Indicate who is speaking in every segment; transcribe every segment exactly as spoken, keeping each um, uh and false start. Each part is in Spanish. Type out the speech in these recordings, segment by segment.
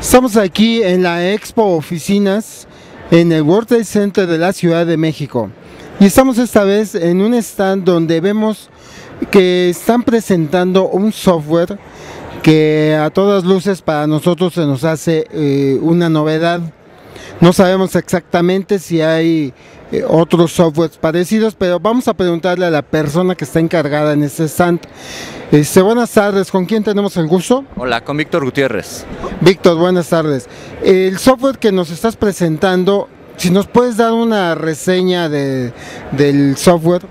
Speaker 1: Estamos aquí en la Expo Oficinas en el World Trade Center de la Ciudad de México y estamos esta vez en un stand donde vemos que están presentando un software que a todas luces para nosotros se nos hace eh, una novedad. No sabemos exactamente si hay eh, otros softwares parecidos, pero vamos a preguntarle a la persona que está encargada en este stand. Este, buenas tardes, ¿con quién tenemos el gusto?
Speaker 2: Hola, con Víctor Gutiérrez.
Speaker 1: Víctor, buenas tardes. El software que nos estás presentando, si nos puedes dar una reseña de, del software.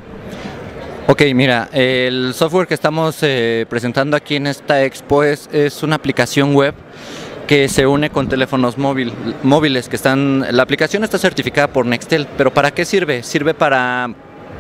Speaker 2: Ok, mira, el software que estamos eh, presentando aquí en esta expo es, es una aplicación web que se une con teléfonos móvil, móviles que están... La aplicación está certificada por Nextel, pero ¿para qué sirve? Sirve para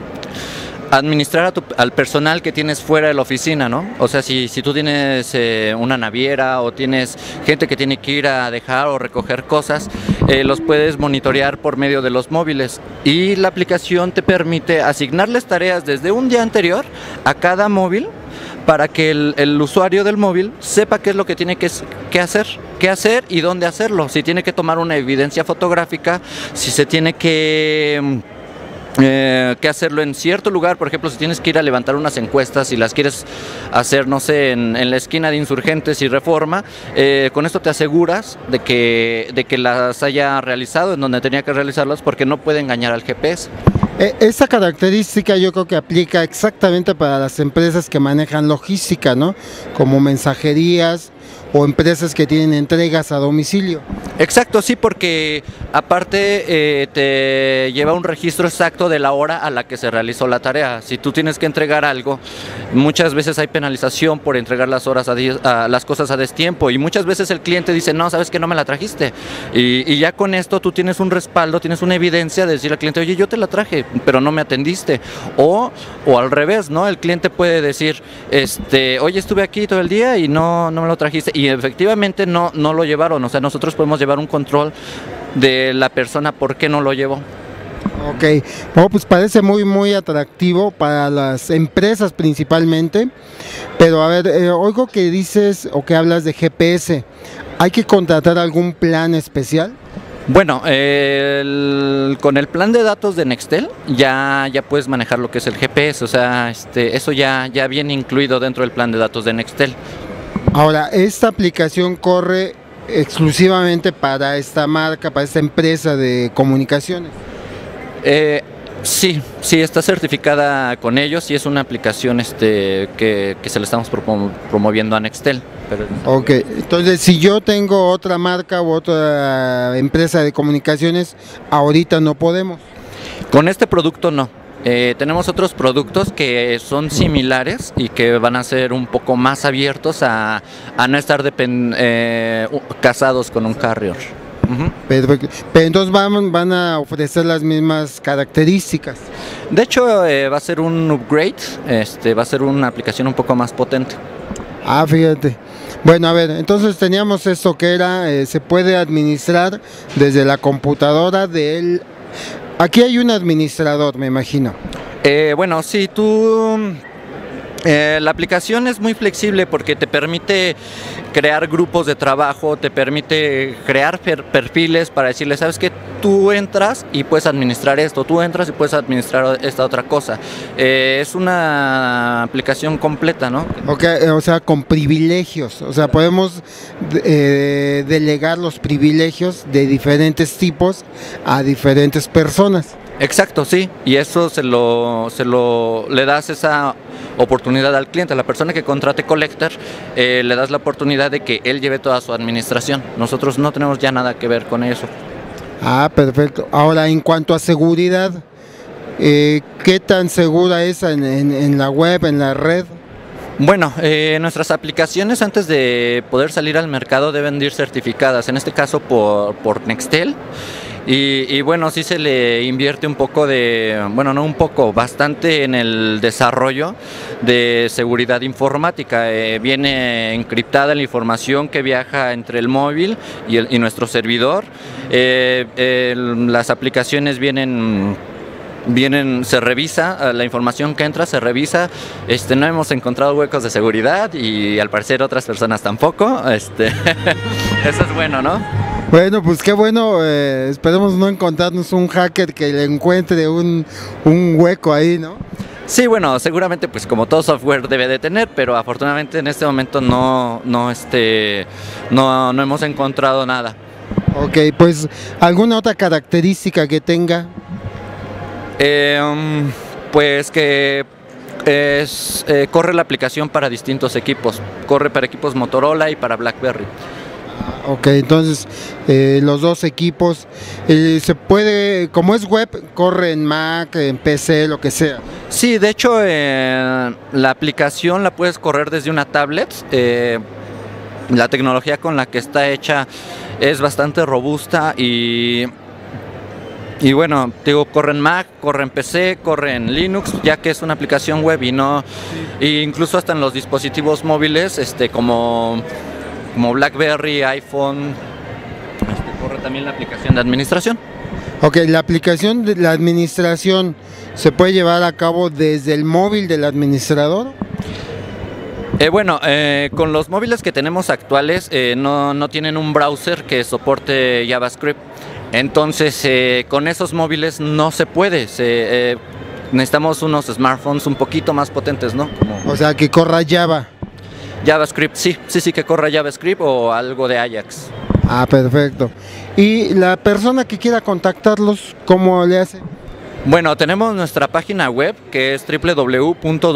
Speaker 2: administrar a tu, al personal que tienes fuera de la oficina, ¿no? O sea, si, si tú tienes eh, una naviera o tienes gente que tiene que ir a dejar o recoger cosas, eh, los puedes monitorear por medio de los móviles, y la aplicación te permite asignarles tareas desde un día anterior a cada móvil para que el, el usuario del móvil sepa qué es lo que tiene que, que hacer, qué hacer y dónde hacerlo. Si tiene que tomar una evidencia fotográfica, si se tiene que... Eh, que hacerlo en cierto lugar. Por ejemplo, si tienes que ir a levantar unas encuestas y las quieres hacer, no sé, en, en la esquina de Insurgentes y Reforma, eh, con esto te aseguras de que, de que las haya realizado en donde tenía que realizarlas, porque no puede engañar al G P S.
Speaker 1: Esa característica yo creo que aplica exactamente para las empresas que manejan logística, ¿no? Como mensajerías o empresas que tienen entregas a domicilio.
Speaker 2: Exacto, sí, porque aparte eh, te lleva un registro exacto de la hora a la que se realizó la tarea. Si tú tienes que entregar algo, muchas veces hay penalización por entregar las horas a, diez, a las cosas a destiempo, y muchas veces el cliente dice, no, sabes que no me la trajiste, y, y ya con esto tú tienes un respaldo, tienes una evidencia de decirle al cliente, oye, yo te la traje, pero no me atendiste. O, o al revés, ¿no? El cliente puede decir, este, oye, estuve aquí todo el día y no, no me lo trajiste, y efectivamente no, no lo llevaron. O sea, nosotros podemos llevar un control de la persona por qué no lo llevó.
Speaker 1: Ok, bueno, pues parece muy muy atractivo para las empresas principalmente, pero a ver, eh, oigo que dices o que hablas de G P S, ¿hay que contratar algún plan especial?
Speaker 2: Bueno, eh, el, con el plan de datos de Nextel ya, ya puedes manejar lo que es el G P S, o sea, este, eso ya, ya viene incluido dentro del plan de datos de Nextel.
Speaker 1: Ahora, esta aplicación corre exclusivamente para esta marca, para esta empresa de comunicaciones.
Speaker 2: Eh, sí, sí, está certificada con ellos y es una aplicación este, que, que se le estamos prom promoviendo a Nextel. Pero...
Speaker 1: Ok, entonces si yo tengo otra marca u otra empresa de comunicaciones, ahorita no podemos.
Speaker 2: Con este producto no. Eh, tenemos otros productos que son similares y que van a ser un poco más abiertos a, a no estar depend, eh, casados con un carrier. Uh-huh.
Speaker 1: Perfecto. Pero entonces van, van a ofrecer las mismas características.
Speaker 2: De hecho, eh, va a ser un upgrade, este, va a ser una aplicación un poco más potente.
Speaker 1: Ah, fíjate. Bueno, a ver, entonces teníamos esto que era, eh, se puede administrar desde la computadora del... Aquí hay un administrador, me imagino.
Speaker 2: Eh, bueno, sí, tú... Eh, la aplicación es muy flexible porque te permite crear grupos de trabajo, te permite crear per perfiles para decirle, sabes que tú entras y puedes administrar esto, tú entras y puedes administrar esta otra cosa. Eh, es una aplicación completa, ¿no?
Speaker 1: Ok, o sea, con privilegios, o sea, podemos eh, delegar los privilegios de diferentes tipos a diferentes personas.
Speaker 2: Exacto, sí, y eso se lo, se lo le das esa oportunidad al cliente, a la persona que contrate Collector, eh, le das la oportunidad de que él lleve toda su administración. Nosotros no tenemos ya nada que ver con eso.
Speaker 1: Ah, perfecto. Ahora, en cuanto a seguridad, eh, ¿qué tan segura es en, en, en la web, en la red?
Speaker 2: Bueno, eh, nuestras aplicaciones antes de poder salir al mercado deben de ir certificadas, en este caso por, por Nextel. Y, y bueno, sí se le invierte un poco de, bueno, no un poco, bastante en el desarrollo de seguridad informática. Eh, viene encriptada la información que viaja entre el móvil y, el, y nuestro servidor. Eh, el, las aplicaciones vienen... Vienen, se revisa la información que entra, se revisa, este, no hemos encontrado huecos de seguridad y al parecer otras personas tampoco. Este Eso es bueno, ¿no?
Speaker 1: Bueno, pues qué bueno, eh, esperemos no encontrarnos un hacker que le encuentre un, un hueco ahí, ¿no?
Speaker 2: Sí, bueno, seguramente pues como todo software debe de tener, pero afortunadamente en este momento no, no, este, no, no hemos encontrado nada.
Speaker 1: Ok, pues ¿alguna otra característica que tenga?
Speaker 2: Eh, um, pues que es, eh, corre la aplicación para distintos equipos, corre para equipos Motorola y para BlackBerry.
Speaker 1: Ok, entonces eh, los dos equipos, eh, se puede, como es web, corre en Mac, en P C, lo que sea.
Speaker 2: Sí, de hecho eh, la aplicación la puedes correr desde una tablet. Eh, la tecnología con la que está hecha es bastante robusta y, y bueno, digo, corre en Mac, corre en P C, corre en Linux, ya que es una aplicación web y no, e incluso hasta en los dispositivos móviles, este, como como BlackBerry, iPhone, este, corre también la aplicación de administración.
Speaker 1: Ok, la aplicación de la administración se puede llevar a cabo desde el móvil del administrador.
Speaker 2: Eh, bueno, eh, con los móviles que tenemos actuales eh, no, no tienen un browser que soporte JavaScript. Entonces, eh, con esos móviles no se puede. Se, eh, necesitamos unos smartphones un poquito más potentes, ¿no? Como
Speaker 1: O sea, que corra Java.
Speaker 2: JavaScript, sí, sí, sí, que corra JavaScript o algo de Ajax.
Speaker 1: Ah, perfecto. Y la persona que quiera contactarlos, ¿cómo le hace?
Speaker 2: Bueno, tenemos nuestra página web que es w w w punto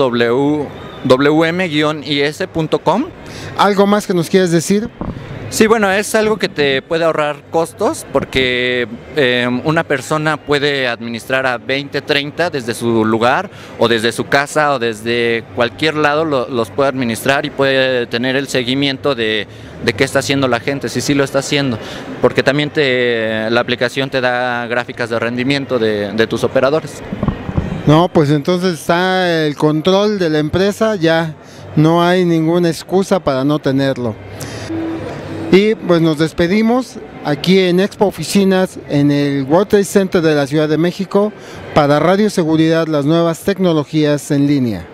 Speaker 2: w m guion i s punto com.
Speaker 1: ¿Algo más que nos quieras decir?
Speaker 2: Sí, bueno, es algo que te puede ahorrar costos porque eh, una persona puede administrar a veinte, treinta desde su lugar o desde su casa o desde cualquier lado lo, los puede administrar y puede tener el seguimiento de, de qué está haciendo la gente, si sí lo está haciendo, porque también te, la aplicación te da gráficas de rendimiento de, de tus operadores.
Speaker 1: No, pues entonces está el control de la empresa, ya no hay ninguna excusa para no tenerlo. Y pues nos despedimos aquí en Expo Oficinas en el World Trade Center de la Ciudad de México para Radio Seguridad, las nuevas tecnologías en línea.